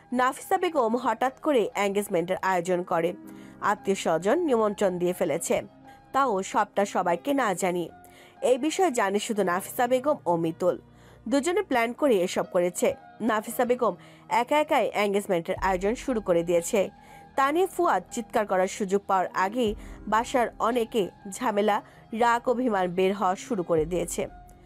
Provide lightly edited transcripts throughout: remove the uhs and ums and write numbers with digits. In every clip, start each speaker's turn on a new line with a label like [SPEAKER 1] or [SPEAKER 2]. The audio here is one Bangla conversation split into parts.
[SPEAKER 1] নাফিসা বেগম হঠাৎ করে এঙ্গেজমেন্টের আয়োজন করে, আত্মীয় স্বজন নিমন্ত্রণ দিয়ে ফেলেছে, তাও সবটা সবাইকে না জানিয়ে। এই বিষয়ে জানে শুধু নাফিসা বেগম ও মিতুল। দুজনে প্ল্যান করে এসব করেছে। নাফিসা বেগম একা একাই এঙ্গেজমেন্টের আয়োজন শুরু করে দিয়েছে। তা নিয়ে ফুয়াদ চিৎকার করার সুযোগ পাওয়ার আগেই বাসার অনেকে ঝামেলা, রাগ, অভিমান বের হওয়া শুরু করে দিয়েছে।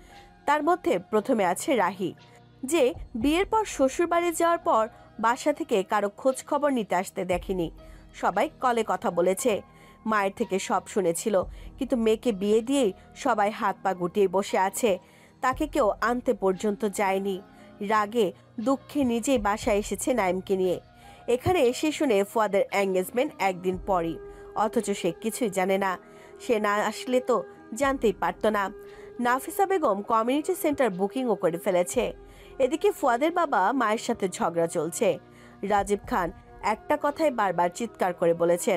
[SPEAKER 1] তার মধ্যে প্রথমে আছে রাহি, যে বিয়ের পর শ্বশুর বাড়ি যাওয়ার পর বাসা থেকে কারো খোঁজ খবর নিতে আসতে দেখেনি। সবাই কলে কথা বলেছে, মায়ের থেকে সব শুনেছিল, কিন্তু মেয়েকে বিয়ে দিয়েই সবাই হাত পা গুটিয়ে বসে আছে, তাকে কেউ আনতে পর্যন্ত যায়নি। রাগে দুঃখে নিজেই বাসায় এসেছে নাইমকে নিয়ে। এখানে এসে শুনে ফুয়াদের এঙ্গেজমেন্ট একদিন পরই, অথচ সে কিছুই জানে না। সে না আসলে তো জানতেই পারত না। নাফিসা বেগম কমিউনিটি সেন্টার বুকিংও করে ফেলেছে। এদিকে ফুয়াদের বাবা মায়ের সাথে ঝগড়া চলছে। রাজীব খান একটা কথাই বারবার চিৎকার করে বলেছেন,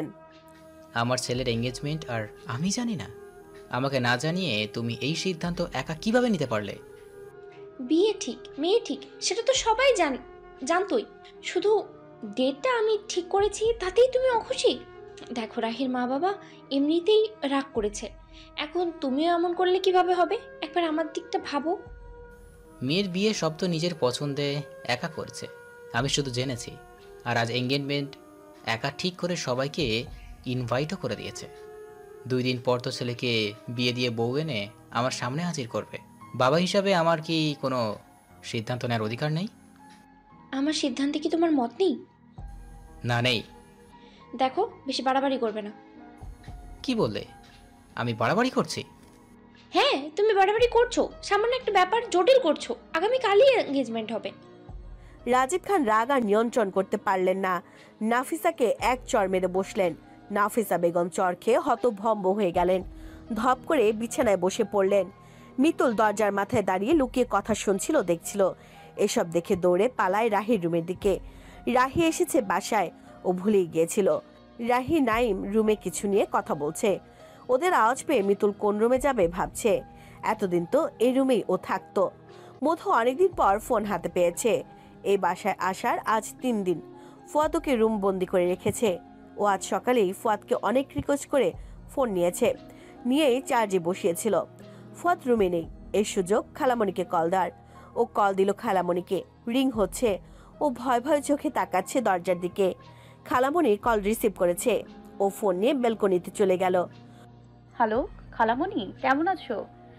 [SPEAKER 2] আমার ছেলের এঙ্গেজমেন্ট আর আমি জানি না? আমাকে না জানিয়ে তুমি এই সিদ্ধান্ত একা কিভাবে নিতে পারলে?
[SPEAKER 3] বিয়ে ঠিক, মেয়ে ঠিক, সেটা তো সবাই জানতোই। শুধু ডেটটা আমি ঠিক করেছি, তাতেই তুমি অখুশি? দেখো, রাহির মা বাবা এমনিতেই রাগ করেছে, এখন তুমিও এমন করলে কিভাবে হবে? একবার আমার দিকটা ভাবো।
[SPEAKER 2] মেয়ের বিয়ে সব তো নিজের পছন্দে একা করেছে, আমি শুধু জেনেছি। আর আজ এঙ্গেজমেন্ট একা ঠিক করে সবাইকে ইনভাইটও করে দিয়েছে। 2 দিন পর তো ছেলেকে বিয়ে দিয়ে বউ এনে আমার সামনে হাজির করবে। বাবা হিসাবে আমার কি কোনো সিদ্ধান্ত নেওয়ার অধিকার নেই?
[SPEAKER 3] আমার সিদ্ধান্তে কি তোমার মত নেই?
[SPEAKER 2] না, নেই।
[SPEAKER 3] দেখো, বেশি বাড়াবাড়ি করবে না।
[SPEAKER 2] কি বললে? আমি বাড়াবাড়ি করছি?
[SPEAKER 3] হ্যাঁ, তুমি বাড়াবাড়ি করছো, সামান্য একটা ব্যাপার জটিল করছো। আগামীকালই এঙ্গেজমেন্ট হবে।
[SPEAKER 1] রাজীব খান রাগ আর নিয়ন্ত্রণ করতে পারলেন না। নাফিসাকে এক চড় মেরে বসলেন। নাফিসা বেগম চড় খেয়ে হতভম্ব হয়ে গেলেন, ধপ করে বিছানায় বসে পড়লেন। মিতুল দরজার মাথায় দাঁড়িয়ে লুকিয়ে কথা শুনছিল, দেখছিল। এসব দেখে দৌড়ে পালায় রাহির রুমের দিকে। রাহি এসেছে বাসায়, ও ভুলেই গিয়েছিল। রাহি নাইম রুমে কিছু নিয়ে কথা বলছে। ওদের আওয়াজ পেয়ে মিতুল কোন রুমে যাবে ভাবছে। এতদিন তো এই রুমেই ও থাকতো। মধু অনেকদিন পর ফোন হাতে পেয়েছে। এই বাসায় আসার আজ 3 দিন। ফুয়াদ ওকে রুম বন্দি করে রেখেছে। ও আজ সকালেই ফুয়াদকে অনেক রিকোয়েস্ট করে ফোন নিয়েই চার্জে বসিয়েছিল। ফুয়াদ রুমে নেই। এই সুযোগ খালামণিকে কল দেওয়ার। ও কল দিল খালামণিকে, রিং হচ্ছে। ও ভয় ভয় চোখে তাকাচ্ছে দরজার দিকে। খালামণি কল রিসিভ করেছে। ও ফোন নিয়ে বেলকনিতে চলে গেল।
[SPEAKER 4] হ্যালো খালামণি, কেমন আছো?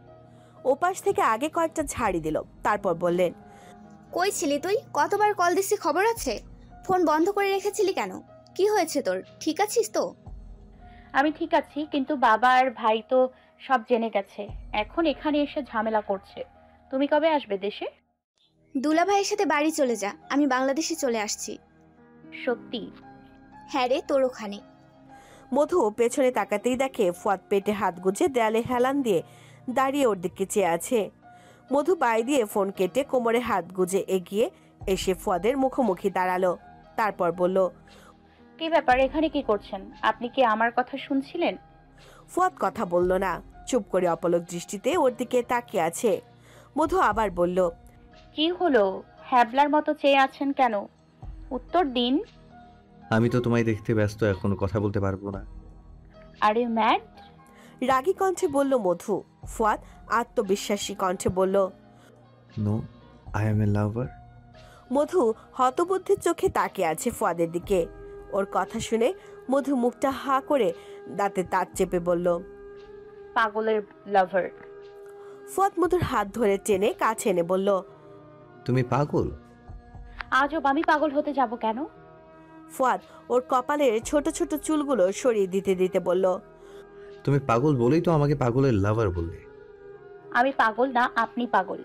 [SPEAKER 1] ওপাশ থেকে আগে কয়েকটা ঝাড়ি দিল, তারপর বললেন,
[SPEAKER 5] কই ছিলি তুই? কতবার কল দিছি, খবর আছে? ফোন বন্ধ করে রেখেছিলি কেন? কি হয়েছে তোর? ঠিক আছিস তো?
[SPEAKER 4] আমি ঠিক আছি, কিন্তু বাবা আর ভাই তো সব জেনে গেছে। এখন এখানে এসে ঝামেলা করছে। তুমি কবে আসবে দেশে?
[SPEAKER 5] দুলা ভাইয়ের সাথে বাড়ি চলে যা, আমি বাংলাদেশে চলে আসছি।
[SPEAKER 4] সত্যি?
[SPEAKER 5] হ্যাঁ রে, তোর ওখানে।
[SPEAKER 1] মধু পেছনে তাকাতেই দেখে ফুয়াদ পেটে হাত গুজে দেয়ালে হেলান দিয়ে দাঁড়িয়ে ওর দিকে চেয়ে আছে। মধু বাই দিয়ে ফোন কেটে কোমরে হাত গুজে এগিয়ে এসে ফুয়াদের মুখোমুখি দাঁড়ালো। তারপর বলল,
[SPEAKER 4] কি ব্যাপার, এখানে কি করছেন? আপনি কি আমার কথা শুনছিলেন?
[SPEAKER 1] ফুয়াদ কথা বলল না, চুপ করে অপলক দৃষ্টিতে ওর দিকে তাকিয়ে আছে। মধু আবার বলল,
[SPEAKER 4] কি হলো? হ্যাবলার মতো চেয়ে আছেন কেন? উত্তর দিন।
[SPEAKER 6] আমি তো তোমায় দেখতে ব্যস্ত, এখন কথা বলতে পারবো না।
[SPEAKER 4] Are you mad?
[SPEAKER 1] রাগী কণ্ঠে বলল মধু। ফুয়াদ আত্মবিশ্বাসী কণ্ঠে বলল,
[SPEAKER 6] no, I am a lover.
[SPEAKER 1] Madhu হতবুদ্ধির চোখে তাকিয়ে আছে ফুয়াদের দিকে। ওর কথা শুনে মধু মুখটা হা করে দাঁতে দাঁত চেপে বলল,
[SPEAKER 4] পাগলের লাভার।
[SPEAKER 1] ফুয়াদ মধুর হাত ধরে টেনে কাছে এনে বলল,
[SPEAKER 6] তুমি পাগল?
[SPEAKER 4] আজব, আমি পাগল হতে যাব কেন?
[SPEAKER 1] ফুয়াদ ওর কপালের ছোট ছোট চুলগুলো সরিয়ে দিতে দিতে বলল,
[SPEAKER 6] তুমি পাগল বলেই তো আমাকে পাগলের লাভার বললে।
[SPEAKER 4] আমি পাগল না, আপনি পাগল।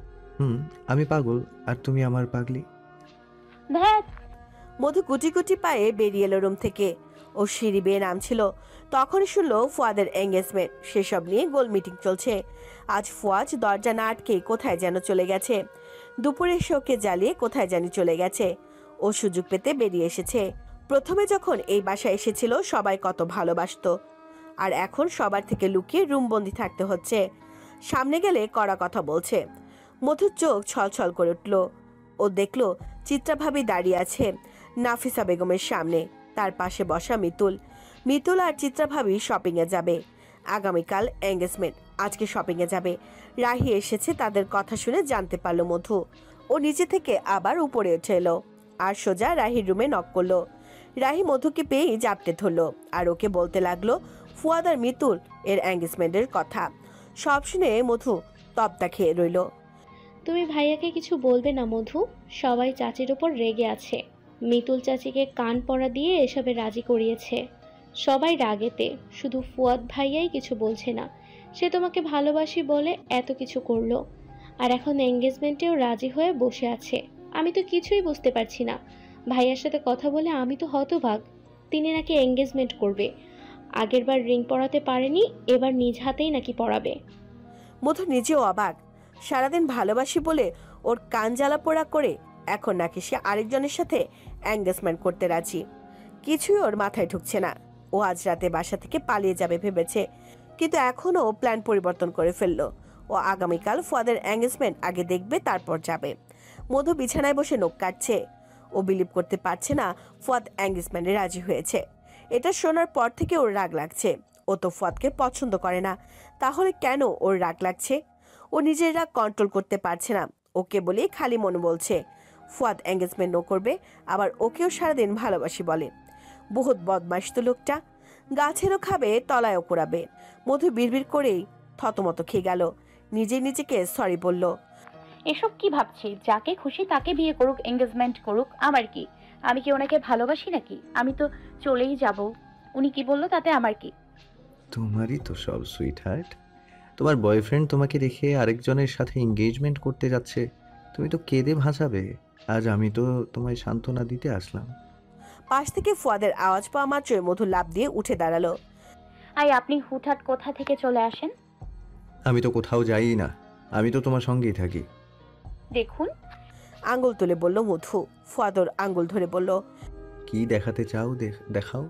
[SPEAKER 6] আমি পাগল আর তুমি আমার পাগলি।
[SPEAKER 4] ধ্যাৎ।
[SPEAKER 1] মধু গুটি গুটি পায়ে বেরিয়ে এলো রুম থেকে। ও সিঁড়ি বেয়ে নামছিল, তখন শুনলো ফুয়াদের এঙ্গেজমেন্ট। সেসব নিয়ে গোল মিটিং চলছে। আজ ফুয়াদ দরজা না আটকে কোথায় যেন চলে গেছে। দুপুরে শোকে জ্বালিয়ে কোথায় জানি চলে গেছে। ও সুযোগ পেতে বেরিয়ে এসেছে। প্রথমে যখন এই বাসায় এসেছিল সবাই কত ভালোবাসতো, আর এখন সবার থেকে লুকিয়ে রুমবন্দি থাকতে হচ্ছে। সামনে গেলে কড়া কথা বলছে। মধুর চোখ ছলছল করে উঠল। ও দেখলো চিত্রা ভাবি দাঁড়িয়ে আছে নাফিসা বেগমের সামনে, তার পাশে বসা মিতুল। মিতুল আর চিত্রা ভাবি শপিংয়ে যাবে। আগামীকাল এঙ্গেজমেন্ট, আজকে শপিংয়ে যাবে। রাহি এসেছে, তাদের কথা শুনে জানতে পারলো মধু। ও নিচে থেকে আবার উপরে উঠে এলো আর সোজা রাহির রুমে নক করলো। রাহি মধুকে পেয়েই জাপটে ধরলো আর ওকে বলতে লাগলো ফুয়াদ আর মিতুল এর এঙ্গেজমেন্টের কথা। সব শুনে মধু তপ্তা খেয়ে রইল।
[SPEAKER 3] তুমি ভাইয়াকে কিছু বলবে না মধু, সবাই চাচির ওপর রেগে আছে। মিতুল চাচিকে কান পড়া দিয়ে এসবে রাজি করিয়েছে। সবাই রাগেতে, শুধু ফুয়াদ ভাইয়াই কিছু বলছে না। সে তোমাকে ভালোবাসি বলে এত কিছু করলো, আর এখন এঙ্গেজমেন্টেও রাজি হয়ে বসে আছে। আমি তো কিছুই বুঝতে পারছি না। ভাইয়ার সাথে কথা বলে আমি তো হতভাগ। তিনি নাকি এঙ্গেজমেন্ট করবে, আগেরবার রিং পরাতে পারেনি, এবার নিজ হাতেই নাকি পরাবে।
[SPEAKER 1] মধু নিজেও অবাক। সারাদিন ভালোবাসি বলে ওর কান জ্বালা পোড়া করে এখন নাকি সে আরেকজনের সাথে এঙ্গেজমেন্ট করতে রাজি। কিছুই ওর মাথায় ঢুকছে না। ও আজ রাতে বাসা থেকে পালিয়ে যাবে ভেবেছে, কিন্তু এখনও প্ল্যান পরিবর্তন করে ফেললো। ও আগামীকাল ফুয়াদের এঙ্গেজমেন্ট আগে দেখবে, তারপর যাবে। মধু বিছানায় বসে নখ কাটছে। ও বিলিভ করতে পারছে না ফুয়াদ এঙ্গেজমেন্টে রাজি হয়েছে। এটা শোনার পর থেকে ওর রাগ লাগছে। ও তো ফুয়াদকে পছন্দ করে না, তাহলে কেন ওর রাগ লাগছে? ও নিজের রাগ কন্ট্রোল করতে পারছে না। ওকে বলেই খালি মনে বলছে ফুয়াদ এঙ্গেজমেন্ট ও করবে, আবার ওকেও সারাদিন ভালোবাসি বলে। বহুত বদমাইশ তো লোকটা, গাছেরও খাবে তলায়ও কোরাবে। মধু বিড়বিড় করেই থতমত খেয়ে গেল। নিজেকে সরি বলল।
[SPEAKER 4] এসব কি ভাবছি? যাকে খুশি তাকে বিয়ে করুক, এঙ্গেজমেন্ট করুক, আমার কি? আমি কি ওনাকে ভালোবাসি নাকি? আমি তো চলেই যাব। উনি কি বললো তাতে আমার কি?
[SPEAKER 6] তোমারই তো সব সুইট হার্ট। তোমার বয়ফ্রেন্ড তোমাকে রেখে আরেকজনের সাথে এঙ্গেজমেন্ট করতে যাচ্ছে, তুমি তো কেঁদে ভাসাবে। আজ আমি তো তোমায় সান্ত্বনা দিতে আসলাম।
[SPEAKER 1] পাশ থেকে ফুয়াদের আওয়াজ পাওয়া মাত্রই মধু লাফ দিয়ে উঠে দাঁড়ালো।
[SPEAKER 4] আপনি হুটহাট কোথা থেকে চলে আসেন?
[SPEAKER 6] আমি তো কোথাও যাই না, আমি তো তোমার সঙ্গেই থাকি।
[SPEAKER 4] দেখুন,
[SPEAKER 1] আঙ্গুল তুলে বলল মধু। ফুয়াদ ওর আঙ্গুল ধরে বলল,
[SPEAKER 6] কি দেখাতে চাও দেখাও।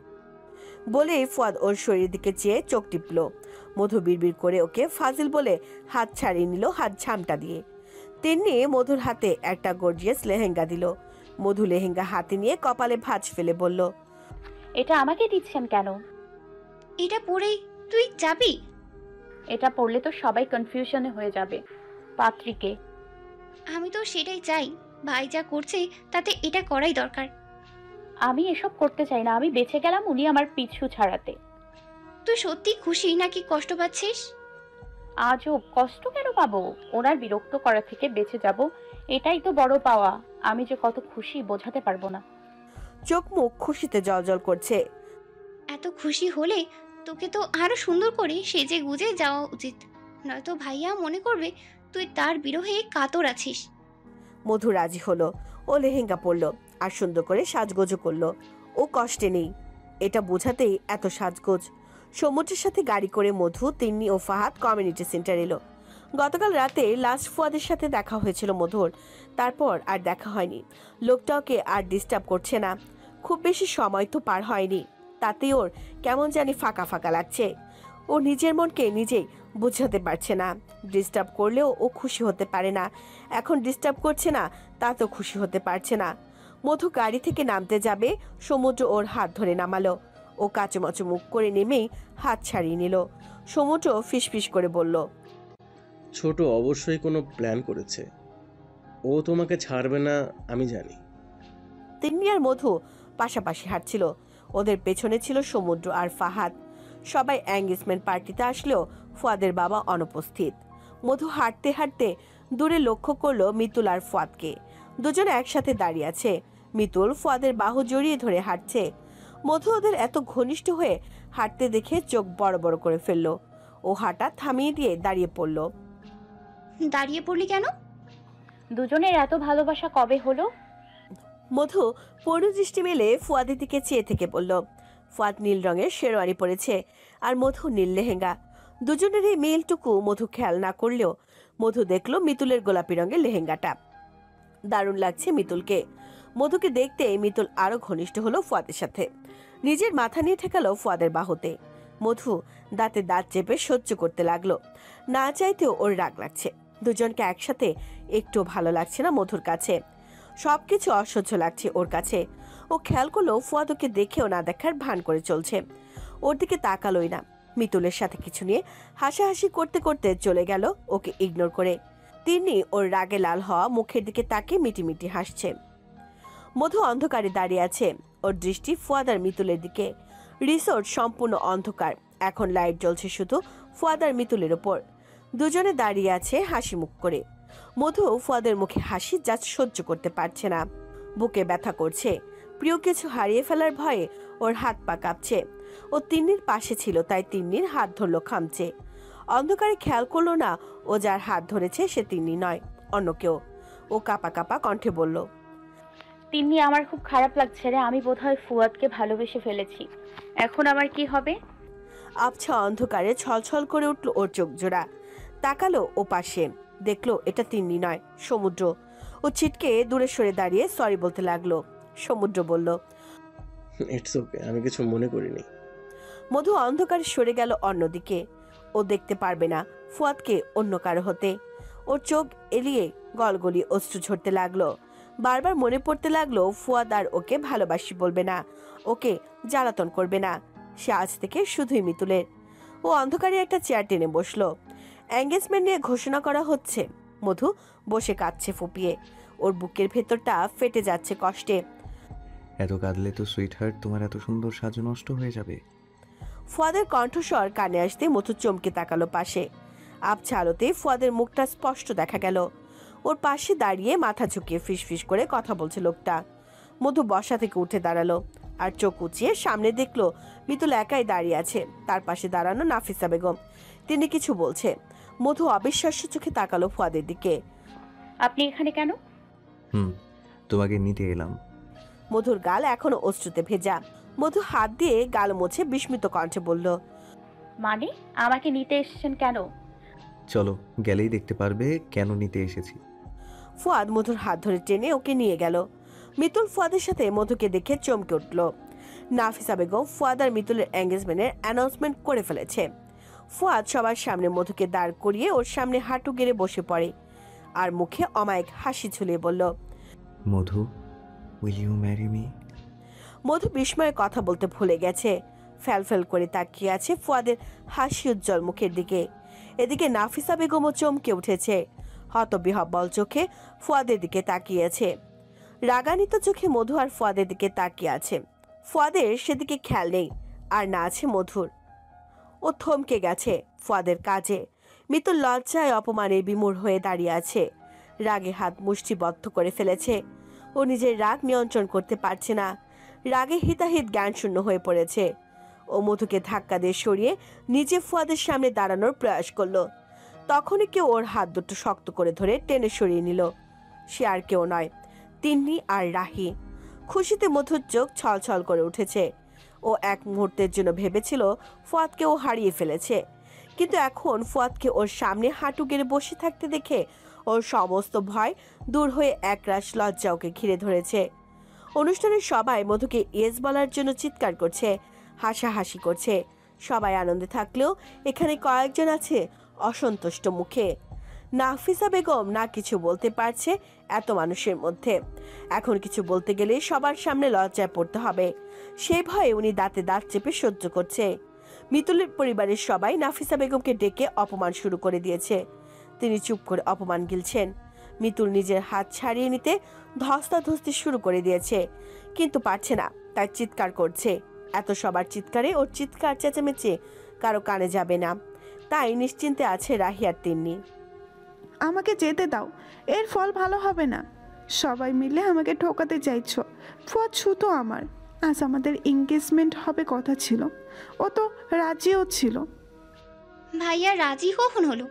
[SPEAKER 1] বলে ফুয়াদ ওর শরীরের দিকে চেয়ে চোখ টিপল। মধু বিড়বিড় করে ওকে ফাজিল বলে হাত ছাড়িয়ে নিল হাত ঝামটা দিয়ে। তেমনি মধুর হাতে একটা গর্জিয়াস লেহেঙ্গা দিল। মধু লেহেঙ্গা হাতে নিয়ে কপালে ভাঁজ ফেলে বলল,
[SPEAKER 4] এটা আমাকে দিচ্ছেন কেন?
[SPEAKER 5] এটা পরেই তুই যাবি?
[SPEAKER 4] এটা পড়লে তো সবাই কনফিউশনে হয়ে যাবে। পাত্রীকে
[SPEAKER 5] আমি তো সেটাই চাই। ভাই যা করছে তাতে এটা করাই দরকার।
[SPEAKER 4] আমি এসব করতে চাই না। আমি বেঁচে গেলাম উনি আমার পিছু ছাড়াতে।
[SPEAKER 5] তুই সত্যি খুশি নাকি কষ্ট পাচ্ছিস?
[SPEAKER 4] আজও কষ্ট কেন পাবো? ওনার বিরক্ত করা থেকে বেঁচে যাব, এটাই তো বড় পাওয়া। আমি যে কত খুশি বোঝাতে পারবো না।
[SPEAKER 1] চোখ মুখ খুশিতে জ্বলজ্বল করছে।
[SPEAKER 5] এত খুশি হলে তোকে তো আরো সুন্দর করে সেজে গুজে যাওয়া উচিত, নয়তো ভাইয়া মনে করবে তুই তার বিরহে কাতর আছিস।
[SPEAKER 1] মধু রাজি হলো। ও লেহেঙ্গা পরলো আর সুন্দর করে সাজগোজও করলো। ও কষ্টে নেই, এটা বোঝাতেই এত সাজগোজ। সমুদ্রের সাথে গাড়ি করে মধু, তিন্নি ও ফাহাদ কমিউনিটি সেন্টার এলো। গতকাল রাতে লাস্ট ফুয়াদের সাথে দেখা হয়েছিল মধুর, তারপর আর দেখা হয়নি। লোকটাকে আর ডিস্টার্ব করছে না। খুব বেশি সময় তো পার হয়নি, তাতে ওর কেমন জানি ফাঁকা ফাঁকা লাগছে। ও নিজের মনকে নিজেই বোঝাতে পারছে না। ডিস্টার্ব করলেও ও খুশি হতে পারে না, এখন ডিস্টার্ব করছে না তাতেও খুশি হতে পারছে না। মধু গাড়ি থেকে নামতে যাবে, সমুদ্র ওর হাত ধরে নামালো। ও কাচুমাচু মুখ করে নেমেই হাত ছাড়িয়ে নিল। সমুদ্র ফিসফিস করে বলল,
[SPEAKER 7] ছোট অবশ্যই কোনো প্ল্যান করেছে, ও তোমাকে ছাড়বে না আমি জানি।
[SPEAKER 1] তিন্নি আর মধু পাশাপাশি হাঁটছিল। ওদের পেছনে ছিল সমুদ্র আর ফাহাদ। সবাই এঙ্গেজমেন্ট পার্টিতে আসলেও ফুয়াদের বাবা অনুপস্থিত। মধু হাঁটতে হাঁটতে দূরে লক্ষ্য করলো মিতুল আর ফুয়াদকে। দুজনে একসাথে দাঁড়িয়ে আছে। মিতুল ফুয়াদের বাহু জড়িয়ে ধরে হাঁটছে। মধু ওদের এত ঘনিষ্ঠ হয়ে হাঁটতে দেখে চোখ বড় বড় করে ফেললো। ও হাঁটা থামিয়ে দিয়ে দাঁড়িয়ে পড়ল।
[SPEAKER 5] দাঁড়িয়ে পড়লি কেন?
[SPEAKER 4] দুজনের এত ভালোবাসা কবে হলো?
[SPEAKER 1] মধু পূর্ণ দৃষ্টি মেলে ফুয়াদের দিকে চেয়ে থেকে বলল। ফুয়াদ নীল রঙের শেরওয়ানি পরেছে আর মধু নীল লেহেঙ্গা। দুজনের এই মেলটুকু মধু খেয়াল না করলেও মধু দেখলো মিতুলের গোলাপি রঙের লেহেঙ্গাটা। দারুণ লাগছে মিতুলকে। মধুকে দেখতে মিতুল আরো ঘনিষ্ঠ হলো ফুয়াদের সাথে। নিজের মাথা নিয়ে ঠেকালো ফুয়াদের বাহুতে। মধু দাঁতে দাঁত চেপে সহ্য করতে লাগলো। না চাইতেও ওর রাগ লাগছে। দুজনকে একসাথে একটু ভালো লাগছে না মধুর কাছে। সবকিছু অসহ্য লাগছে ওর কাছে। ও খেয়াল করলো ফুয়াদ ওকে দেখেও না দেখার ভান করে চলছে, ওর দিকে তাকালোই না। মিতুলের সাথে কিছু নিয়ে হাসাহাসি করতে করতে চলে গেল ওকে ইগনোর করে। তিনি ওর রাগে লাল হওয়া মুখের দিকে তাকিয়ে মিটিমিটি হাসছে। মধু অন্ধকারে দাঁড়িয়ে আছে, ওর দৃষ্টি ফুয়াদ আর মিতুলের দিকে। রিসোর্ট সম্পূর্ণ অন্ধকার, এখন লাইট জ্বলছে শুধু ফুয়াদ আর মিতুলের ওপর। দুজনে দাঁড়িয়ে আছে হাসি মুখ করে। মধু ফুয়াদের মুখে হাসি যা সহ্য করতে পারছে না, বুকে ব্যথা করছে। প্রিয় কিছু হারিয়ে ফেলার ভয়ে ওর হাত পা কাঁপছে। ও তিন্নির পাশে ছিল তাই তিন্নির হাত ধরলো খামচে। অন্ধকারে খেয়াল করলো না ও যার হাত ধরেছে সে তিন্নি নয়, অন্য কেউ। ও কাঁপা কাঁপা কণ্ঠে বলল,
[SPEAKER 4] তিন্নি আমার খুব খারাপ লাগছে রে, আমি বোধহয় ফুয়াদকে ভালোবেসে ফেলেছি। এখন আমার কি হবে?
[SPEAKER 1] আবছা অন্ধকারে ছলছল করে উঠল ওর চোখ জোড়া। তাকালো ও পাশে, দেখলো এটা তিন্নি নয়, সমুদ্র। ও ছিটকে দূরে সরে দাঁড়িয়ে সরি বলতে লাগলো। সমুদ্র বলল,
[SPEAKER 7] ইটস ওকে, আমি কিছু মনে করিনি।
[SPEAKER 1] মধু অন্ধকারে সরে গেল অন্যদিকে। ও দেখতে পারবে না ফুয়াদকে অন্য কারো হতে। ওর চোখ এলিয়ে গলগলি অশ্রু ঝরতে লাগলো। বারবার মনে পড়তে লাগলো ফুয়াদ আর ওকে ভালোবাসি বলবে না, ওকে জ্বালাতন করবে না। সে আজ থেকে শুধুই মিতুলের। ও অন্ধকারে একটা চেয়ার টেনে বসলো। এঙ্গেজমেন্ট নিয়ে ঘোষণা করা হচ্ছে। মধু বসে কাঁদছে ফুপিয়ে, ওর বুকের ভেতরটা ফেটে যাচ্ছে কষ্টে।
[SPEAKER 6] এত কাঁদলে তো সুইট হার্ট তোমার এত সুন্দর সাজু নষ্ট হয়ে যাবে।
[SPEAKER 1] ফুয়াদের কণ্ঠস্বর কানে আসতে মধু চমকে তাকালো পাশে। আবছা আলোতে ফুয়াদের মুখটা স্পষ্ট দেখা গেল। ওর পাশে দাঁড়িয়ে মাথা ঝুঁকিয়ে ফিসফিস করে কথা বলছে লোকটা। মধু বসা থেকে উঠে দাঁড়ালো আর চোখ উঁচিয়ে সামনে দেখলো মিতুল একাই দাঁড়িয়ে আছে, তার পাশে দাঁড়ানো নাফিসা বেগম। তিনি কিছু বলছে। মধু অবিশ্বাস্য চোখে তাকালো ফুয়াদের দিকে।
[SPEAKER 4] আপনি এখানে কেন?
[SPEAKER 6] তোমাকে নিতে এলাম।
[SPEAKER 1] মধুর গাল এখনো অশ্রুতে ভেজা। মধু হাত দিয়ে গাল মুছে বিস্মিত কণ্ঠে বলল,
[SPEAKER 4] মানে আমাকে নিতে এসেছেন কেন?
[SPEAKER 6] চলো, গেলেই দেখতে পারবে কেন নিতে এসেছি।
[SPEAKER 1] ফুয়াদ মধুর হাত ধরে টেনে ওকে নিয়ে গেল। মিতুল ফুয়াদের সাথে মধুকে দেখে চমকে উঠল। নাফিসা বেগম ফুয়াদ আর মিতুলের এঙ্গেজমেন্টের অ্যানাউন্সমেন্ট করে ফেলেছে। ফুয়াদ সবার সামনে মধুকে দাঁড় করিয়ে ওর সামনে হাঁটু গেড়ে বসে পড়ে আর মুখে অমায়িক হাসি ঝুলিয়ে বলল,
[SPEAKER 6] Madhu, will you marry me?
[SPEAKER 1] Madhu বিস্ময়ে কথা বলতে ভুলে গেছে। ফ্যালফ্যাল করে তাকিয়ে আছে ফুয়াদের হাসি উজ্জ্বল মুখের দিকে। এদিকে নাফিসা বেগমও চমকে উঠেছে, হতবিহ্বল চোখে ফুয়াদের দিকে তাকিয়েছে। রাগান্বিত চোখে মধু আর ফুয়াদের দিকে তাকিয়ে আছে। ফুয়াদের সেদিকে খেয়াল নেই, আর না আছে মধুর। ও থমকে গেছে ফুয়াদের কাজে। মিতুল লজ্জায় অপমানে বিমূঢ় হয়ে দাঁড়িয়ে আছে, রাগে হাত মুষ্টিবদ্ধ করে ফেলেছে। ও নিজের রাগ নিয়ন্ত্রণ করতে পারছে না, রাগে হিতাহিত জ্ঞান শূন্য হয়ে পড়েছে। ও মধুকে ধাক্কা দিয়ে সরিয়ে নিজে ফুয়াদের সামনে দাঁড়ানোর প্রয়াস করলো। তখনই কেউ ওর হাত দুটো শক্ত করে ধরে টেনে সরিয়ে নিল। সে আর কেউ নয়, তিন্নি আর রাহি। খুশিতে মধুর চোখ ছলছল করে উঠেছে। ও এক মুহূর্তের জন্য ভেবেছিল ফুয়াদকে ও হারিয়ে ফেলেছে, কিন্তু এখন ফুয়াদকে ওর সামনে হাঁটু গেড়ে বসে থাকতে দেখে ওর সমস্ত ভয় দূর হয়ে একরাশ লজ্জা ওকে ঘিরে ধরেছে। অনুষ্ঠানের সবাই মধুকে ইয়েস বলার জন্য চিৎকার করছে, হাসাহাসি করছে। সবাই আনন্দে থাকলেও এখানে কয়েকজন আছে অসন্তুষ্ট মুখে। নাফিসা বেগম না কিছু বলতে পারছে এত মানুষের মধ্যে। এখন কিছু বলতে গেলে সবার সামনে লজ্জায় পড়তে হবে, সেই ভয়ে উনি দাঁতে দাঁত চেপে সহ্য করছে। মিতুলের পরিবারের সবাই নাফিসা বেগমকে ডেকে অপমান শুরু করে দিয়েছে। তিনি চুপ করে অপমান গিলছেন। মিতুল নিজের হাত ছাড়িয়ে নিতে ধস্তাধস্তি শুরু করে দিয়েছে, কিন্তু পারছে না, তাই চিৎকার করছে। এত সবার চিৎকারে ওর চিৎকার চেঁচামেচি কারো কানে যাবে না, তাই নিশ্চিন্তে আছে রাহি আর তিন্নি।
[SPEAKER 8] আমাকে যেতে দাও, এর ফল ভালো হবে না। সবাই মিলে আমাকে ঠকাতে চাইছো। ফুয়াদ ছুতো আমার, আজ আমাদের এঙ্গেজমেন্ট হবে কথা ছিল, ও তো রাজিও ছিল।
[SPEAKER 5] ভাইয়া রাজি কখন হলো?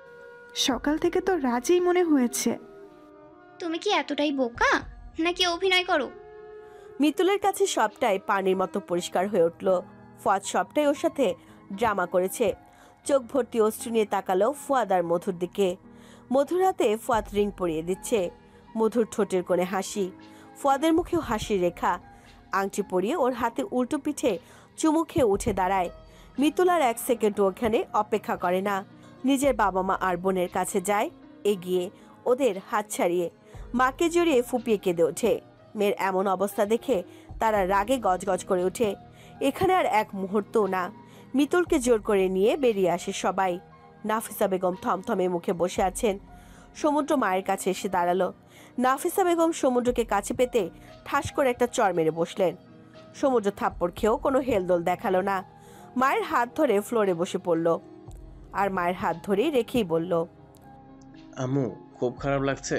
[SPEAKER 8] সকাল থেকে তো রাজি মনে হয়েছে।
[SPEAKER 5] তুমি কি এতটাই বোকা নাকি অভিনয় করো?
[SPEAKER 1] মিতুলের কাছে সবটাই পানির মতো পরিষ্কার হয়ে উঠল। ফুয়াদ সবটাই ওর সাথে ড্রামা করেছে। চোখ ভর্তি অশ্রু নিয়ে তাকালো ফুয়াদ আর মধুর দিকে। মধুর হাতে ফুয়াদ রিং পরিয়ে দিচ্ছে। মধুর ঠোঁটের কোণে হাসি, ফুয়াদের মুখেও হাসির রেখা। আংটি পরিয়ে ওর হাতে উল্টো পিঠে চুমু খেয়ে উঠে দাঁড়ায়। মিতুল আর এক সেকেন্ড ওখানে অপেক্ষা করে না, নিজের বাবা মা আর বোনের কাছে যায় এগিয়ে, ওদের হাত ছাড়িয়ে মাকে জড়িয়ে ফুপিয়ে কেঁদে ওঠে। মেয়ের এমন অবস্থা দেখে তারা রাগে গজগজ করে ওঠে। এখানে আর এক মুহূর্তও না। মিতুলকে জোর করে নিয়ে বেরিয়ে আসে সবাই। নাফিসা বেগম থমথমে মুখে বসে আছেন। সমুদ্র মায়ের কাছে এসে দাঁড়ালো। নাফিসা বেগম সমুদ্রকে কাছে পেতে ঠাস করে একটা চড় মেরে বসলেন। সমুদ্র থাপ্পড় খেয়েও কোনো হেলদোল দেখালো না। মায়ের হাত ধরে ফ্লোরে বসে পড়ল আর মায়ের হাত ধরেই রেখেই বলল,
[SPEAKER 7] আম্মু খুব খারাপ লাগছে।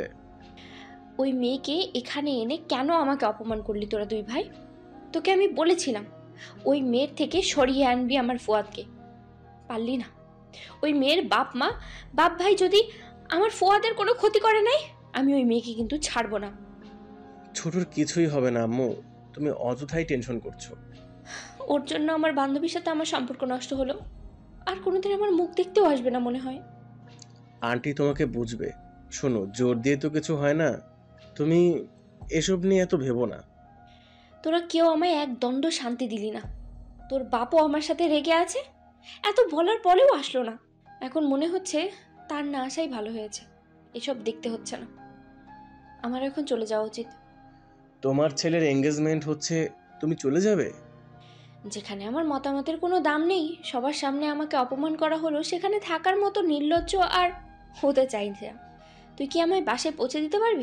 [SPEAKER 3] ওই মেয়েকে এখানে এনে কেন আমাকে অপমান করলি তোরা দুই ভাই? তোকে আমি বলেছিলাম ওই মেয়ের থেকে সরিয়ে আনবি আমার ফুয়াদকে, পারলি না। ওই মেয়ের বাপ ভাই যদি আমার ফুয়াদের কোনো ক্ষতি করে নাই, আমি ওই মেয়েকে কিন্তু ছাড়বো না।
[SPEAKER 7] ছোটর কিছুই হবে না আম্মু, তুমি অযথাই টেনশন করছো।
[SPEAKER 3] ওর জন্য আমার বান্ধবীর সাথে আমার সম্পর্ক নষ্ট হলো, আর কোনোদিন আমার মুখ দেখতেও আসবে না মনে হয়।
[SPEAKER 7] আন্টি তোমাকে বুঝবে। শোনো, জোর দিয়ে তো কিছু হয় না, তুমি এসব নিয়ে এত ভেবো না।
[SPEAKER 3] তোরা কেউ আমায় এক দণ্ড শান্তি দিলি না। তোর বাপও আমার সাথে রেগে আছে, এত বলার পরেও আসলো না। এখন মনে হচ্ছে তার না আসাই ভালো হয়েছে, এসব দেখতে হচ্ছে না। আমার এখন চলে যাওয়া উচিত।
[SPEAKER 7] তোমার ছেলের এঙ্গেজমেন্ট হচ্ছে, তুমি চলে যাবে?
[SPEAKER 3] যেখানে আমার মতামতের কোনো দাম নেই, সবার সামনে আমাকে অপমান করা হলো, সেখানে থাকার মতো নির্লজ্জ আর হতে চাই না। তুই কি আমায় বাসায় পৌঁছে দিতে পারবি?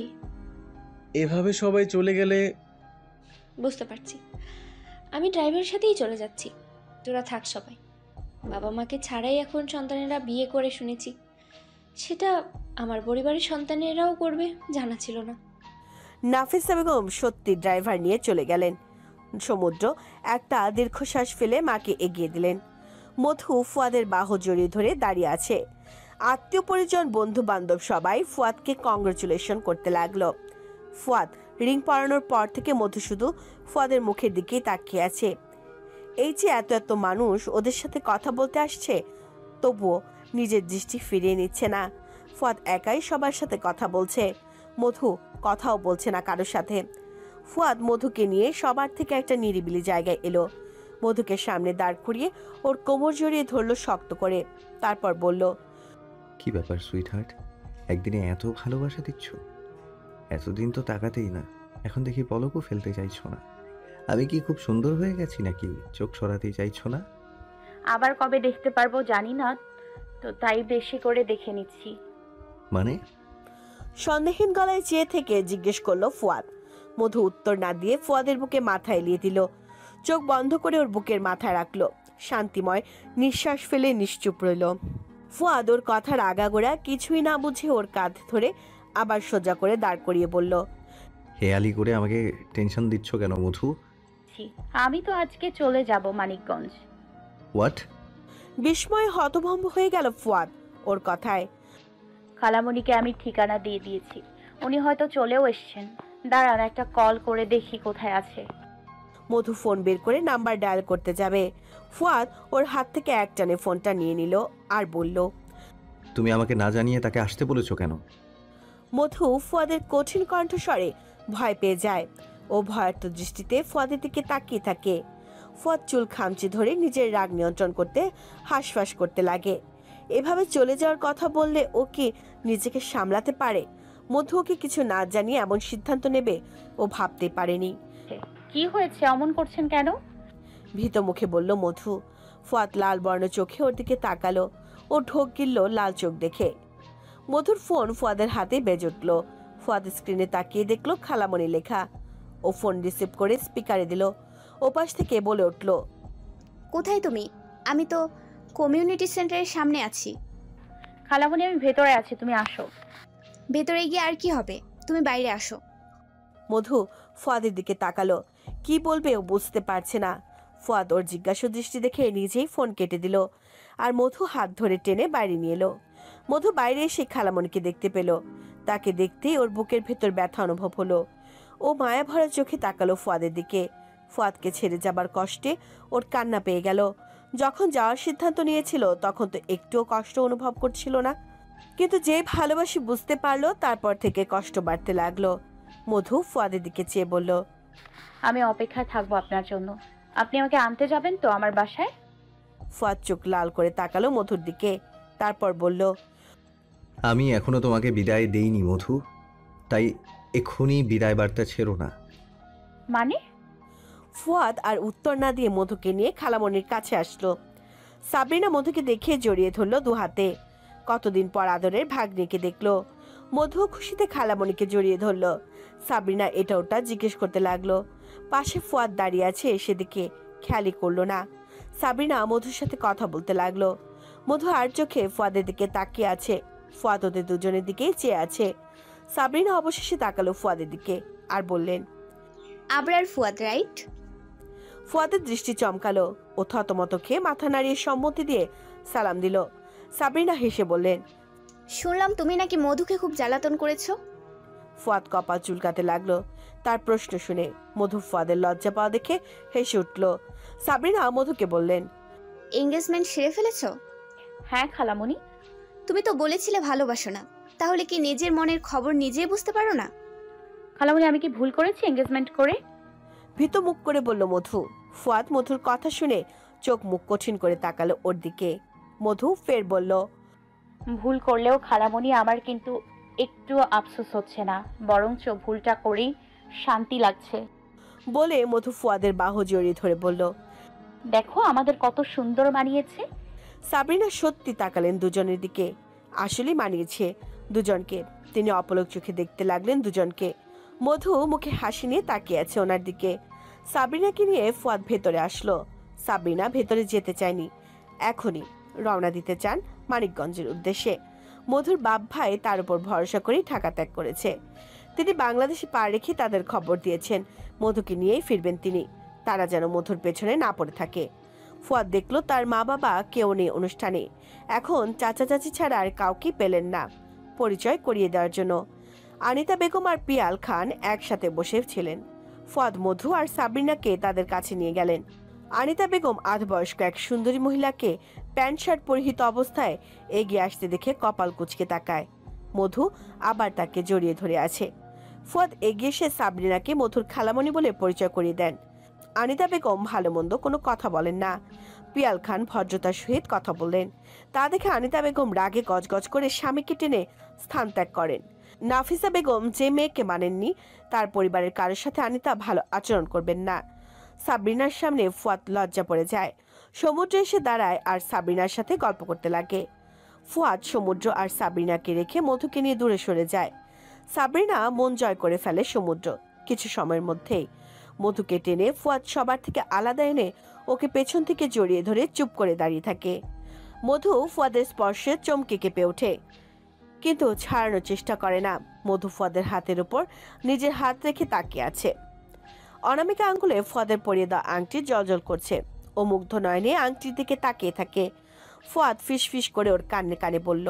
[SPEAKER 7] এভাবে সবাই চলে গেলে?
[SPEAKER 3] বুঝতে পারছি, আমি ড্রাইভারের সাথেই চলে যাচ্ছি। তোরা থাক সবাই। বাবা মাকে ছাড়াই এখন সন্তানেরা বিয়ে করে শুনেছি। সেটা আমার পরিবারের সন্তানেরাও করবে জানা ছিল না।
[SPEAKER 1] নাফিসা বেগম সত্যি ড্রাইভার নিয়ে চলে গেলেন। সমুদ্র একটা দীর্ঘশ্বাস ফেলে মাকে এগিয়ে দিলেন। মধু ফুয়াদের বাহু জড়িয়ে ধরে দাঁড়িয়ে আছে। আত্মীয় পরিজন বন্ধু বান্ধব সবাই ফুয়াদকে কংগ্রেচুলেশন করতে লাগলো। ফুয়াদ রিং পরানোর পর থেকে মধু শুধু ফুয়াদের মুখের দিকেই তাকিয়ে আছে। এই যে এত এত মানুষ ওদের সাথে কথা বলতে আসছে, তবুও নিজের দৃষ্টি ফিরিয়ে নিচ্ছে না। ফুয়াদ একাই সবার সাথে কথা বলছে, মধু কথাও বলছে না কারোর সাথে। ফুয়াদ মধুকে নিয়ে সবার থেকে একটা নিরিবিলি জায়গায় এলো। মধুকে সামনে দাঁড় করিয়ে ওর কোমর জড়িয়ে ধরলো শক্ত করে। তারপর বলল,
[SPEAKER 6] কি ব্যাপার সুইট হার্ট, একদিনে এত ভালোবাসা দিচ্ছ? এতদিন তো তাকাতেই না, এখন দেখি পলকও ফেলতে চাইছো না। আমি কি খুব সুন্দর হয়ে গেছি নাকি চোখ সরাতেই চাইছো না?
[SPEAKER 4] আবার কবে দেখতে পারবো জানি না, তো তাই বেশি করে দেখে নিচ্ছি।
[SPEAKER 6] মানে?
[SPEAKER 1] সন্দেহহীন গলায় চেয়ে থেকে জিজ্ঞেস করলো ফুয়াদ। মধু উত্তর না দিয়ে ফুয়াদের বুকে মাথা এলিয়ে দিল। চোখ বন্ধ করে ওর বুকের মাথা রাখলো। শান্তিময় নিঃশ্বাস ফেলে নিশ্চুপ রইল। ফুয়াদ ওর কথার আগাগোড়া কিছুই না বুঝে ওর কাঁধ ধরে আবার সোজা করে দাঁড় করিয়ে বলল,
[SPEAKER 6] হেয়ালি করে আমাকে টেনশন দিচ্ছ কেন মধু?
[SPEAKER 4] আমি তো আজকে চলে যাব মানিকগঞ্জ।
[SPEAKER 6] হোয়াট?
[SPEAKER 1] বিস্ময়ে হতভম্ব হয়ে গেল ফুয়াদ ওর কথায়।
[SPEAKER 4] খালামণিকে আমি ঠিকানা দিয়ে দিয়েছি, উনি হয়তো চলেও এসছেন। দাঁড়ান, একটা কল করে দেখি কোথায় আছে।
[SPEAKER 1] মধু ফোন বের করে নাম্বার ডায়াল করতে যাবে। ফুয়াদ ওর হাত থেকে একটানে ফোনটা নিয়ে নিল আর বলল,
[SPEAKER 6] তুমি আমাকে না জানিয়ে তাকে আসতে বলেছো কেন?
[SPEAKER 1] মধু ফুয়াদের কঠিন কণ্ঠস্বরে ভয় পেয়ে যায়। ও ভয়ার্ত দৃষ্টিতে ফুয়াদের দিকে তাকিয়ে থাকে। ফুয়াদ চুল খামচি ধরে নিজের রাগ নিয়ন্ত্রণ করতে হাঁসফাঁস করতে লাগে। এভাবে চলে যাওয়ার কথা বললে ও কি নিজেকে সামলাতে পারে? মধু ওকে কিছু না জানিয়ে এমন সিদ্ধান্ত নেবে ও ভাবতে পারেনি।
[SPEAKER 4] কি হয়েছে, অমন করছেন কেন?
[SPEAKER 1] ভীত মুখে বলল মধু। ফুয়াদ লাল বর্ণ চোখে ওর দিকে তাকালো। ও ঢোক গিলল লাল চোখ দেখে। মধুর ফোন ফুয়াদের হাতে বেজে উঠল। ফুয়াদ স্ক্রিনে তাকিয়ে দেখলো খালামণি লেখা। ও ফোন রিসিভ করে স্পিকারে দিল। ওপাশ থেকে বলে উঠল,
[SPEAKER 5] কোথায় তুমি? আমি তো কমিউনিটি সেন্টারের সামনে আছি।
[SPEAKER 4] খালামণি আমি ভেতরে আছি, তুমি আসো।
[SPEAKER 5] ভেতরে গিয়ে আর কি হবে, তুমি বাইরে আসো।
[SPEAKER 1] মধু ফুয়াদের দিকে তাকালো। কি বলবে ও বুঝতে পারছে না। ফুয়াদ ওর জিজ্ঞাসু দৃষ্টি দেখে নিজেই ফোন কেটে দিল আর মধু হাত ধরে টেনে বাইরে নিয়ে এলো। মধু বাইরে এসে খালামণিকে দেখতে পেল। তাকে দেখতেই ওর বুকের ভেতর ব্যথা অনুভব হলো। ও মায়া ভরা চোখে তাকালো ফুয়াদের দিকে। ফুয়াদকে ছেড়ে যাবার কষ্টে ওর কান্না পেয়ে গেল। যখন যাওয়ার সিদ্ধান্ত নিয়েছিল তখন তো একটুও কষ্ট অনুভব করছিল না, কিন্তু যে ভালোবাসি বুঝতে পারলো তারপর থেকে কষ্ট বাড়তে লাগলো। মধু ফুয়াদের দিকে চেয়ে বলল,
[SPEAKER 4] আমি অপেক্ষায় থাকবো আপনার জন্য। আপনি আমাকে আনতে যাবেন তো আমার বাসায়?
[SPEAKER 1] ফুয়াদ চোখ লাল করে তাকালো মধুর দিকে। তারপর বলল,
[SPEAKER 6] আমি এখনো তোমাকে বিদায় দেইনি মধু, তাই এক্ষুনি বিদায় বার্তা ছেড়ো না।
[SPEAKER 4] মানে?
[SPEAKER 1] ফুয়াদ আর উত্তর না দিয়ে মধুকে নিয়ে খালামণির কাছে আসলো। সাবরিনা মধুকে দেখে জড়িয়ে ধরলো দু হাতে। কতদিন পর আদরের ভাগ্নিকে দেখলো। মধু খুশিতে খালামণিকে জড়িয়ে ধরলো। সাবরিনা এটা ওটা জিজ্ঞেস করতে লাগলো। পাশে ফুয়াদ দাঁড়িয়ে আছে, সেদিকে খেয়ালই করলো না। সাবরিনা মধুর সাথে কথা বলতে লাগলো। মধু আর চোখে ফুয়াদের দিকে তাকিয়ে আছে। ফুয়াদ ওদের দুজনের দিকেই চেয়ে আছে। সাবরিনা অবশেষে তাকালো ফুয়াদের দিকে আর বললেন,
[SPEAKER 5] আবরার ফুয়াদ রাইট?
[SPEAKER 1] ফুয়াদের দৃষ্টি চমকালো। ও থতমত খেয়ে মাথা নাড়িয়ে সম্মতি দিয়ে সালাম দিল। সাবরিনা হেসে বললেন,
[SPEAKER 5] শুনলাম তুমি নাকি মধুকে খুব জ্বালাতন করেছো।
[SPEAKER 1] ফুয়াদ কপাল চুলকাতে লাগলো তার প্রশ্ন শুনে। মধু ফুয়াদের লজ্জা পাওয়া দেখে হেসে উঠল। সাবরিনা মধুকে বললেন,
[SPEAKER 5] এঙ্গেজমেন্ট সেরে ফেলেছো?
[SPEAKER 4] হ্যাঁ খালামণি।
[SPEAKER 5] তুমি তো বলেছিলে ভালোবাসো না, তাহলে কি নিজের মনের খবর নিজেই বুঝতে পারো না?
[SPEAKER 4] খালামণি, আমি কি ভুল করেছি এঙ্গেজমেন্ট করে?
[SPEAKER 1] ভীত মুখ করে বলল মধু। ফুয়াদ মধুর কথা শুনে চোখ মুখ কঠিন করে তাকালো ওর দিকে। মধু ফের বলল,
[SPEAKER 4] ভুল করলেও খালামণি আমার কিন্তু একটু আফসোস হচ্ছে না, বরঞ্চ ভুলটা করেই শান্তি লাগছে।
[SPEAKER 1] বলে মধু ফুয়াদের বাহু জড়িয়ে ধরে বলল,
[SPEAKER 4] দেখো আমাদের কত সুন্দর মানিয়েছে।
[SPEAKER 1] সাবরিনা সত্যি তাকালেন দুজনের দিকে। আসলেই মানিয়েছে দুজনকে। তিনি অপলক চোখে দেখতে লাগলেন দুজনকে। মধু মুখে হাসি নিয়ে তাকিয়ে আছে ওনার দিকে। সাবরিনাকে নিয়ে ফুয়াদ ভেতরে আসলো। সাবরিনা ভেতরে যেতে চায়নি, এখনই রওনা দিতে চান মানিকগঞ্জের উদ্দেশ্যে। মধুর বাপ ভাই তার উপর ভরসা করেই ঢাকা ত্যাগ করেছে। তিনি বাংলাদেশে পা রেখে তাদের খবর দিয়েছেন মধুকে নিয়েই ফিরবেন তিনি। তারা যেন মধুর পেছনে না পড়ে থাকে। ফুয়াদ দেখলো তার মা বাবা কেউ নেই অনুষ্ঠানে। এখন চাচা চাচি ছাড়া আর কাউকে পেলেন না পরিচয় করিয়ে দেওয়ার জন্য। আনিতা বেগম আর পিয়াল খান একসাথে বসে ছিলেন। ফুয়াদ মধু আর সাবরিনাকে তাদের কাছে নিয়ে গেলেন। আনিতা বেগম আধবয়স্ক এক সুন্দরী মহিলাকে প্যান্ট শার্ট পরিহিত অবস্থায় এগিয়ে আসতে দেখে কপাল কুঁচকে তাকায়। মধু আবার তাকে জড়িয়ে ধরে আছে। ফুয়াদ এগিয়ে এসে সাবরিনাকে মধুর খালামণি বলে পরিচয় করিয়ে দেন। আনিতা বেগম ভালো মন্দ কোনো কথা বলেন না। পিয়াল খান ভদ্রতার সহিত কথা বললেন। তা দেখে আনিতা বেগম রাগে গজগজ করে স্বামীকে টেনে স্থান ত্যাগ করেন। নাফিসা বেগম যে মেয়েকে মানেননি, তার পরিবারের কারোর সাথে আনিতা ভালো আচরণ করবেন না। সাবরিনার সামনে ফুয়াদ লজ্জা পড়ে যায়। সমুদ্র এসে দাঁড়ায় আর সাবরিনার সাথে গল্প করতে লাগে। ফুয়াদ সমুদ্র আর সাবরিনাকে রেখে মধুকে নিয়ে দূরে সরে যায়। সাবরিনা মন জয় করে ফেলে সমুদ্র কিছু সময়ের মধ্যেই। মধুকে টেনে ফুয়াদ সবার থেকে আলাদা এনে ওকে পেছন থেকে জড়িয়ে ধরে চুপ করে দাঁড়িয়ে থাকে। মধু ফুয়াদের স্পর্শে চমকে কেঁপে ওঠে, কিন্তু ছাড়ানোর চেষ্টা করে না। মধু ফুয়াদের হাতের উপর নিজের হাত রেখে তাকিয়ে আছে। অনামিকা আঙ্গুলে ফুয়াদের পরিয়ে দেওয়া আংটি জলজল করছে। ও মুগ্ধ নয়নে আংটির দিকে তাকিয়ে থাকে। ফুয়াদ ফিস ফিস করে ওর কানে কানে বলল,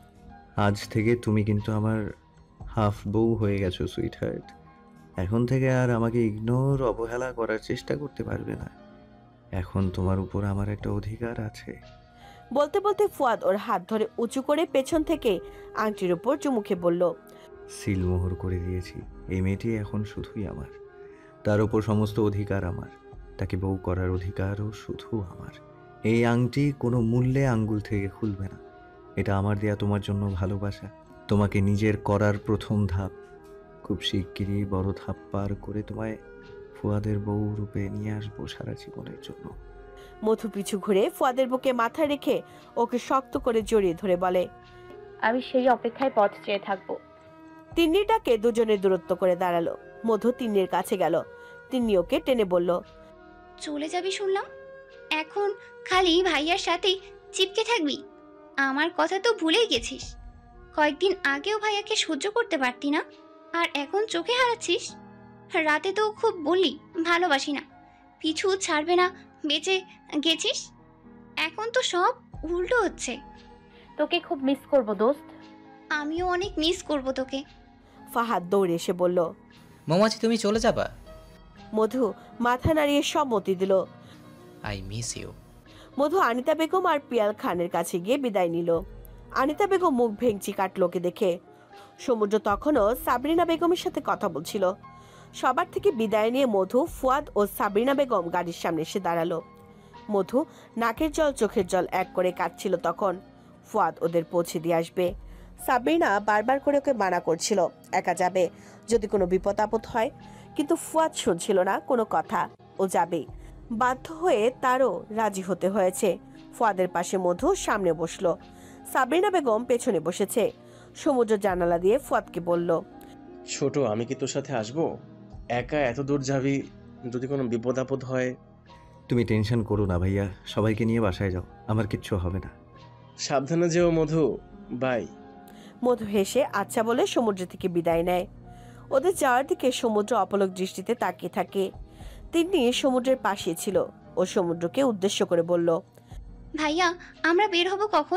[SPEAKER 6] আজ থেকে তুমি কিন্তু আমার হাফ বউ হয়ে গেছো সুইট হার্ট। এখন থেকে আর আমাকে ইগনোর অবহেলা করার চেষ্টা করতে পারবে না। এখন তোমার উপর আমার একটা অধিকার আছে।
[SPEAKER 1] বলতে বলতে ফুয়াদ ওর হাত ধরে উঁচু করে পেছন থেকে আংটির উপর চুমুকে বলল,
[SPEAKER 6] সিলমোহর করে দিয়েছি। এই মেয়েটি এখন শুধুই আমার। তার উপর সমস্ত অধিকার আমার। তাকে বউ করার অধিকারও শুধু আমার। এই আংটি কোনো মূল্যে আঙ্গুল থেকে খুলবে না। এটা আমার দেয়া তোমার জন্য ভালোবাসা, তোমাকে নিজের করার প্রথম ধাপ। খুব শিগগিরই বড় ধাপ পার করে তোমায় ফুয়াদের বউ রূপে নিয়ে আসবো সারা জীবনের জন্য।
[SPEAKER 1] মধু পিছু ঘুরে ফুয়াদের বুকে মাথা রেখে ওকে শক্ত করে জড়িয়ে ধরে বলে,
[SPEAKER 4] আমি সেই অপেক্ষায় পথ চেয়ে থাকবো।
[SPEAKER 1] তিন্নিটাকে দুজনে দূরত্ব করে দাঁড়ালো। মধু তিন্নির কাছে গেল। তিন্নি ওকে টেনে বলল,
[SPEAKER 5] চলে যাবি শুনলাম, এখন খালি ভাইয়ার সাথেই চিপকে থাকবি? আমার কথা তো ভুলেই গেছিস। কয়েকদিন আগেও ভাইয়াকে সহ্য করতে পারতি না, আর এখন চোখে হারাচ্ছিস। রাতে তো খুব বললি ভালোবাসি না, পিছু ছাড়বে না, বেঁচে গেছিস। এখন তো সব উল্টো হচ্ছে।
[SPEAKER 4] তোকে খুব মিস করব দোস্ত।
[SPEAKER 5] আমিও অনেক মিস করব তোকে।
[SPEAKER 1] ফাহাদ দৌড়ে এসে বলল।
[SPEAKER 2] মৌমাছি তুমি চলে যাবা?
[SPEAKER 1] মধু মাথা নাড়িয়ে সম্মতি দিল।
[SPEAKER 2] I miss you.
[SPEAKER 1] Madhu Anita Begum আর পিয়াল খানের কাছে গিয়ে বিদায় নিল। আনিতা বেগম মুখ ভেঙচি কাটলোকে দেখে। সমুদ্র তখনও সাবরিনা বেগমের সাথে কথা বলছিল। সবার থেকে বিদায় নিয়ে মধু, ফুয়াদ ও সাবরিনা বেগম গাড়ির সামনে এসে দাঁড়ালো। মধু নাকের জল চোখের জল এক করে কাটছিল তখন। ফুয়াদ ওদের পৌঁছে দিয়ে আসবে। সাবরিনা বারবার করে ওকে মানা করছিল একা যাবে। যদি কোনো বিপদ আপদ হয়। কিন্তু ফুয়াদ শুনছিল না কোনো কথা। ও যাবে, বাধ্য হয়ে তারও রাজি হতে হয়েছে। ফুয়াদের পাশে মধু সামনে বসলো, সাবরিনা বেগম পেছনে বসেছে। সমুদ্র জানালা দিয়ে ফুয়াদকে বলল,
[SPEAKER 7] ছোট, আমি কি তোর সাথে আসবো? একা এত দূর যাবি, যদি কোনো বিপদ আপদ হয়।
[SPEAKER 6] তুমি টেনশন করো না ভাইয়া, সবাইকে নিয়ে বাসায় যাও, আমার কিচ্ছু হবে না।
[SPEAKER 7] সাবধানে যেও মধু, বাই।
[SPEAKER 1] মধু হেসে আচ্ছা বলে সমুদ্র থেকে বিদায় নেয়। ওদের যাওয়ার দিকে সমুদ্র অপলক দৃষ্টিতে তাকিয়ে থাকে। তিনি সমুদ্রের পাশে ছিল। ও সমুদ্রকে উদ্দেশ্য করে বলল,
[SPEAKER 5] ভাইয়া, আমরা বের হব কখন?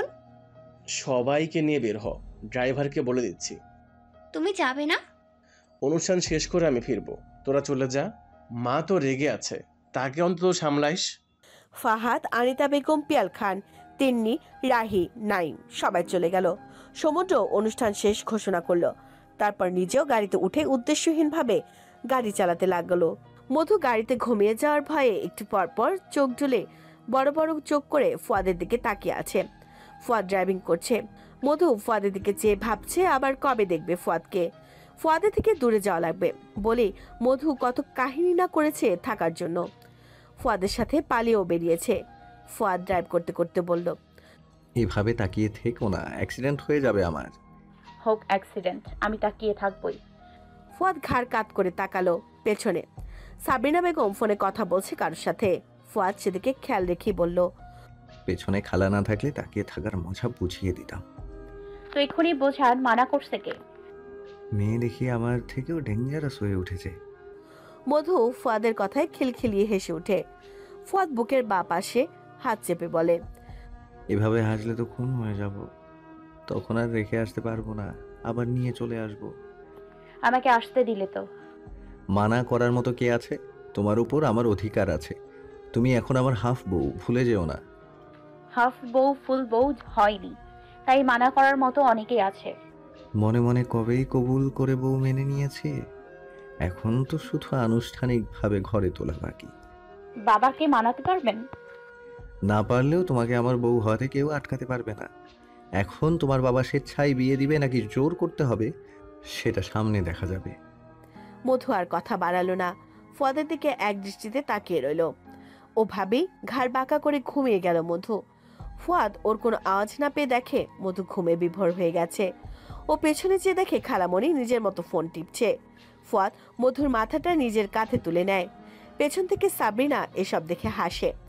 [SPEAKER 7] সবাইকে নিয়ে বের হ, ড্রাইভারকে বলে দিচ্ছি।
[SPEAKER 5] তুমি যাবে না?
[SPEAKER 7] অনুষ্ঠান শেষ করে আমি ফিরবো, তোরা চলে যা। মা তো রেগে আছে, তাকে অন্তত সামলাইস।
[SPEAKER 1] ফাহাদ, আনিতা বেগম, পিয়াল খান, তিন্নি, রাহি, নাইম সবাই চলে গেল। সমুদ্র অনুষ্ঠান শেষ ঘোষণা করলো। তারপর নিজেও গাড়িতে উঠে উদ্দেশ্যহীনভাবে গাড়ি চালাতে লাগলো। মধু গাড়িতে ঘুমিয়ে যাওয়ার ভয়ে একটু পরপর চোখ ঢুলে বড় বড় চোখ করে ফুয়াদের দিকে তাকিয়ে আছে। ফুয়াদ ড্রাইভিং করছে। মধু ফুয়াদের দিকে চেয়ে ভাবছে আবার কবে দেখবে ফুয়াদকে। ফুয়াদের থেকে দূরে যাওয়া লাগবে বলে মধু কত কাহিনী না করেছে থাকার জন্য। ফুয়াদের সাথে পালিয়েও বেরিয়েছে। ফুয়াদ ড্রাইভ করতে করতে বলল,
[SPEAKER 6] এভাবে তাকিয়ে থেকো না, অ্যাক্সিডেন্ট হয়ে যাবে আমার।
[SPEAKER 4] হোক অ্যাক্সিডেন্ট, আমি তাকিয়ে থাকবই।
[SPEAKER 1] ফুয়াদ ঘাড় কাত করে তাকালো পেছনে। সাবরিনা বেগম ফোনে কথা বলছে কারোর সাথে। ফুয়াদ সেদিকে খেয়াল রেখেই বলল,
[SPEAKER 6] পেছনে খালা না থাকলে তাকিয়ে থাকার মজা বুঝিয়ে দিতাম।
[SPEAKER 4] তো এক্ষুনি বোঝান মানা করছে কে?
[SPEAKER 6] মেয়ে দেখি আমার থেকেও ডেঞ্জারাস হয়ে উঠেছে।
[SPEAKER 1] মধু ফুয়াদের কথায় খিলখিলিয়ে হেসে ওঠে। ফুয়াদ বুকের বাঁ পাশে হাত চেপে বলে,
[SPEAKER 6] এভাবে হাসলে তো খুন হয়ে যাব, তখন আর রেখে আসতে পারবো না, আবার নিয়ে চলে আসব।
[SPEAKER 4] আমাকে আসতে দিলে তো।
[SPEAKER 6] মানা করার মতো কে আছে? তোমার উপর আমার অধিকার আছে। তুমি এখন আমার হাফ বউ, ভুলে যেও না।
[SPEAKER 4] হাফ বউ ফুল বউ হয়নি, তাই মানা করার মতো অনেকেই আছে।
[SPEAKER 6] মনে মনে কবেই কবুল করে বউ মেনে নিয়েছি, এখন তো শুধু আনুষ্ঠানিকভাবে ঘরে তোলা বাকি।
[SPEAKER 4] বাবাকে মানাতে পারবেন?
[SPEAKER 6] না পারলেও তোমাকে আমার বউ হওয়াতে কেউ আটকাতে পারবে না। এখন তোমার বাবা স্বেচ্ছায় বিয়ে দিবে নাকি জোর করতে হবে, সেটা সামনে দেখা যাবে।
[SPEAKER 1] মধু আর কথা বাড়ালো না, ফুয়াদের দিকে এক দৃষ্টিতে তাকিয়ে রইল। ও ভাবেই ঘাড় বাঁকা করে ঘুমিয়ে গেল মধু। ফুয়াদ ওর কোনো আওয়াজ না পেয়ে দেখে মধু ঘুমে বিভোর হয়ে গেছে। ও পেছনে চেয়ে দেখে খালামণি নিজের মতো ফোন টিপছে। ফুয়াদ মধুর মাথাটা নিজের কাঁধে তুলে নেয়। পেছন থেকে সাবরিনা এসব দেখে হাসে।